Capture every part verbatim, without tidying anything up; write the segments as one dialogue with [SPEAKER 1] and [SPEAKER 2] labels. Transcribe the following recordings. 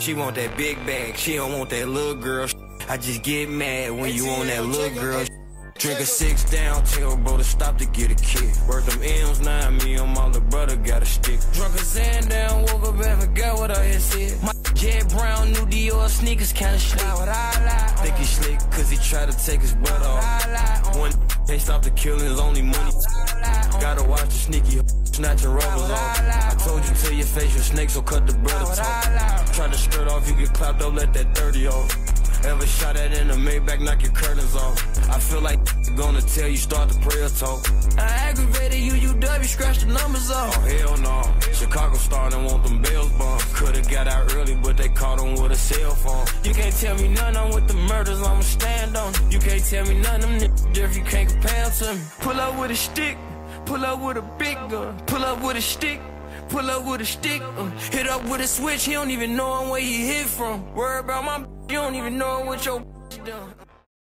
[SPEAKER 1] She want that big bag, she don't want that little girl. I just get mad when you on that little girl. Drink a six down, tell bro to stop to get a kick. Worth them M's, now me and my little brother got a stick. Drunk a sand down, woke up and forgot what I had said. My jet brown, new Dior sneakers kinda slick. Think he slick, cause he tried to take his butt off. One ain't stop the killing, his only money. Gotta watch the sneaky snatching rubbers off. I told you to your face, your snake, so cut the brother talk. Try to skirt off, you get clapped, don't let that thirty off. Ever shot at in the Maybach, knock your curtains off. I feel like gonna tell you, start the prayer talk. I aggravated you, U W, scratch the numbers off. Oh, hell no. Chicago starting, want them bells bombed. Could've got out early, but they caught him with a cell phone. You can't tell me none, I'm with the murders, I'ma stand on. You can't tell me none, them niggas if you can't compare to me. Pull up with a stick, pull up with a big gun. Pull up with a stick, pull up with a stick. Uh, hit up with a switch, he don't even know where he hit from. Worry about my you don't even know what your done.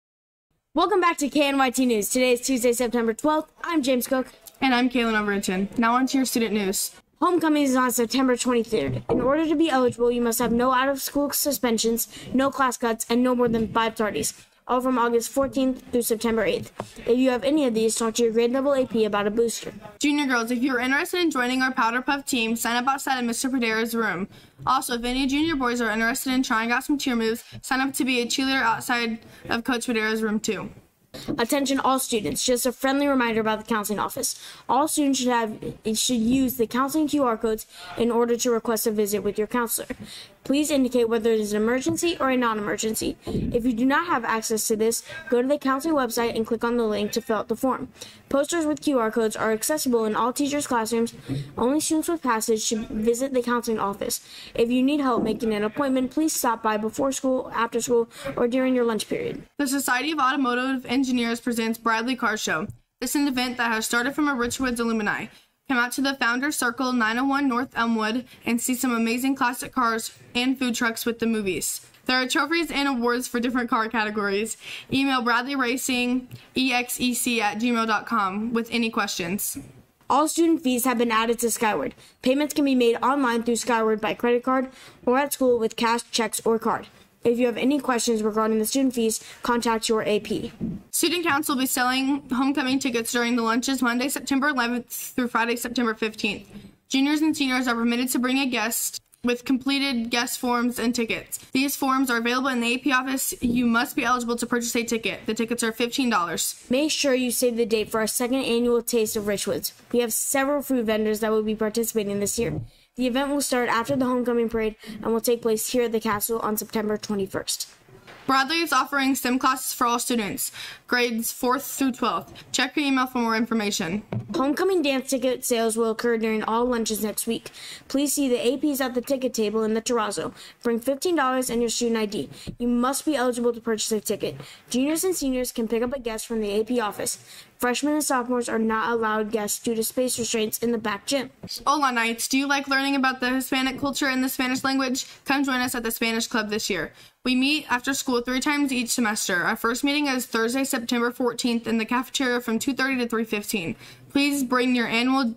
[SPEAKER 2] Welcome back to K N Y T News. Today is Tuesday, September twelfth. I'm James Cook.
[SPEAKER 3] And I'm Kaylin Overton. Now on to your student news.
[SPEAKER 2] Homecoming is on September twenty-third. In order to be eligible, you must have no out-of-school suspensions, no class cuts, and no more than five tardies. All from August fourteenth through September eighth. If you have any of these, talk to your grade level A P about a booster.
[SPEAKER 3] Junior girls, if you're interested in joining our Powder Puff team, sign up outside of Mister Pradera's room. Also, if any junior boys are interested in trying out some cheer moves, sign up to be a cheerleader outside of Coach Pradera's room too.
[SPEAKER 2] Attention all students, just a friendly reminder about the counseling office. All students should have should use the counseling Q R codes in order to request a visit with your counselor. Please indicate whether it is an emergency or a non-emergency. If you do not have access to this, go to the counseling website and click on the link to fill out the form. Posters with Q R codes are accessible in all teachers' classrooms. Only students with passes should visit the counseling office. If you need help making an appointment, please stop by before school, after school, or during your lunch period.
[SPEAKER 3] The Society of Automotive Engineers presents Bradley Car Show. This is an event that has started from a Richwoods alumni. Come out to the Founders Circle, nine oh one North Elmwood, and see some amazing classic cars and food trucks with the movies. There are trophies and awards for different car categories. Email Bradley Racing E X E C at gmail dot com with any questions.
[SPEAKER 2] All student fees have been added to Skyward. Payments can be made online through Skyward by credit card or at school with cash, checks, or card. If you have any questions regarding the student fees, contact your A P.
[SPEAKER 3] Student Council will be selling homecoming tickets during the lunches Monday, September eleventh through Friday, September fifteenth. Juniors and seniors are permitted to bring a guest with completed guest forms and tickets. These forms are available in the A P office. You must be eligible to purchase a ticket. The tickets are fifteen dollars.
[SPEAKER 2] Make sure you save the date for our second annual Taste of Richwoods. We have several food vendors that will be participating this year. The event will start after the homecoming parade and will take place here at the castle on September twenty-first.
[SPEAKER 3] Bradley is offering STEM classes for all students, grades fourth through twelfth. Check your email for more information.
[SPEAKER 2] Homecoming dance ticket sales will occur during all lunches next week. Please see the A Ps at the ticket table in the terrazzo. Bring fifteen dollars and your student I D. You must be eligible to purchase a ticket. Juniors and seniors can pick up a guest from the A P office. Freshmen and sophomores are not allowed guests due to space restraints in the back gym.
[SPEAKER 3] Hola Knights, do you like learning about the Hispanic culture and the Spanish language? Come join us at the Spanish Club this year. We meet after school three times each semester. Our first meeting is Thursday, September fourteenth in the cafeteria from two thirty to three fifteen. Please bring your annual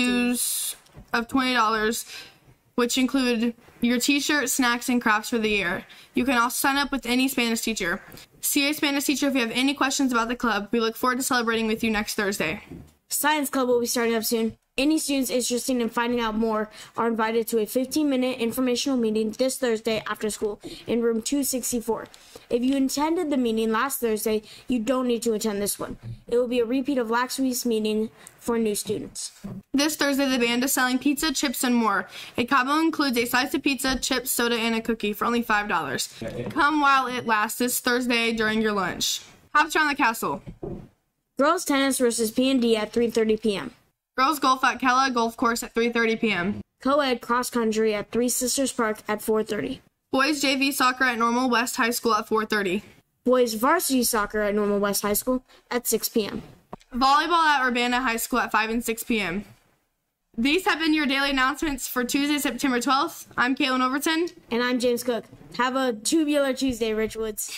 [SPEAKER 3] dues of twenty dollars, which include your t-shirt, snacks, and crafts for the year. You can also sign up with any Spanish teacher. See a Spanish teacher if you have any questions about the club. We look forward to celebrating with you next Thursday.
[SPEAKER 2] Science Club will be starting up soon. Any students interested in finding out more are invited to a fifteen minute informational meeting this Thursday after school in room two sixty-four. If you attended the meeting last Thursday, you don't need to attend this one. It will be a repeat of last week's meeting for new students.
[SPEAKER 3] This Thursday, the band is selling pizza, chips, and more. A combo includes a slice of pizza, chips, soda, and a cookie for only five dollars. Come while it lasts this Thursday during your lunch. Hops around the castle.
[SPEAKER 2] Girls tennis versus P and D at three thirty p m
[SPEAKER 3] Girls golf at Kella Golf Course at three thirty p m
[SPEAKER 2] Co-ed cross country at Three Sisters Park at four thirty.
[SPEAKER 3] Boys J V soccer at Normal West High School at four thirty.
[SPEAKER 2] Boys varsity soccer at Normal West High School at six p m
[SPEAKER 3] Volleyball at Urbana High School at five and six p m These have been your daily announcements for Tuesday, September twelfth. I'm Kaylin Overton.
[SPEAKER 2] And I'm James Cook. Have a tubular Tuesday, Richwoods.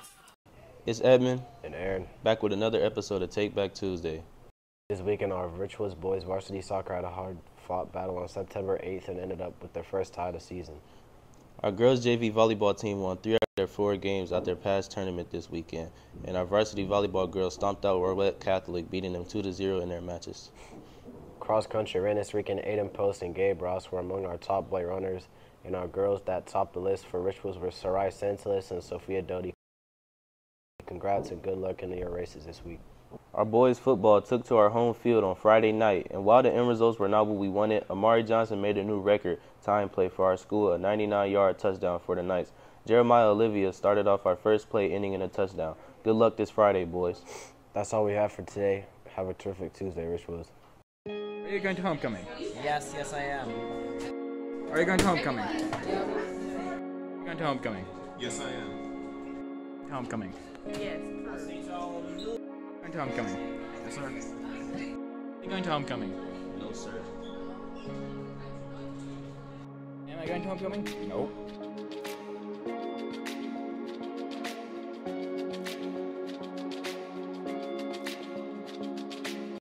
[SPEAKER 4] It's Edmund and Aaron, back with another episode of Take Back Tuesday.
[SPEAKER 5] This weekend, our Richwoods boys varsity soccer had a hard-fought battle on September eighth and ended up with their first tie of the season.
[SPEAKER 4] Our girls J V volleyball team won three out of their four games out their past tournament this weekend, and our varsity volleyball girls stomped out Warwick Catholic, beating them two to zero in their matches.
[SPEAKER 5] Cross country ran this weekend. Aiden Post and Gabe Ross were among our top boy runners, and our girls that topped the list for rituals were Sarai Santalis and Sophia Doty. Congrats and good luck in your races this week.
[SPEAKER 4] Our boys football took to our home field on Friday night, and while the end results were not what we wanted, Amari Johnson made a new record time play for our school, a ninety-nine yard touchdown for the Knights. Jeremiah Olivia started off our first play, ending in a touchdown. Good luck this Friday, boys.
[SPEAKER 5] That's all we have for today. Have a terrific Tuesday, Rituals.
[SPEAKER 6] Are you going to homecoming?
[SPEAKER 7] Yes, yes I am.
[SPEAKER 6] Are you going to homecoming? Are you going to homecoming?
[SPEAKER 8] Yes, I am.
[SPEAKER 6] Homecoming.
[SPEAKER 3] Yes.
[SPEAKER 6] Going to homecoming.
[SPEAKER 8] Yes, sir.
[SPEAKER 6] Are you going to homecoming?
[SPEAKER 8] No, sir.
[SPEAKER 6] Am I going to homecoming? Nope.